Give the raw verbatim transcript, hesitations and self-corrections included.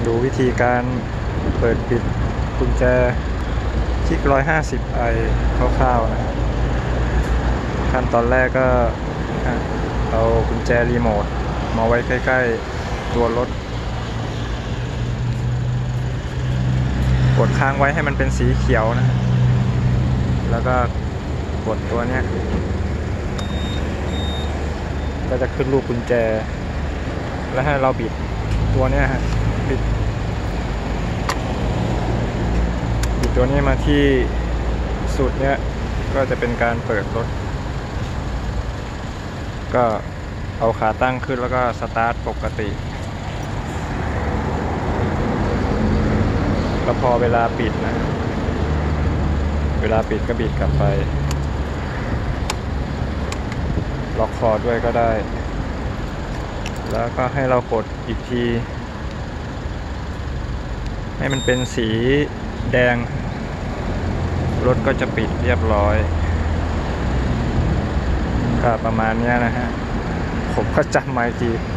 ดูวิธีการเปิดปิดกุญแจคลิกหนึ่งร้อยห้าสิบไอคร่าวๆนะขั้นตอนแรกก็เอากุญแจรีโมทมาไว้ใกล้ๆตัวรถกดค้างไว้ให้มันเป็นสีเขียวนะแล้วก็กดตัวเนี้ยก็จะขึ้นรูปกุญแจแล้วให้เราบิดตัวเนี้ยฮะบิดบิดตัวนี้มาที่สุดเนี้ยก็จะเป็นการเปิดรถก็เอาขาตั้งขึ้นแล้วก็สตาร์ทปกติแล้วพอเวลาปิดนะเวลาปิดก็บิดกลับไปล็อกคอด้วยก็ได้แล้วก็ให้เรากดอีกทีให้มันเป็นสีแดงรถก็จะปิดเรียบร้อยก็ประมาณนี้นะฮะผมก็จำมาอีกที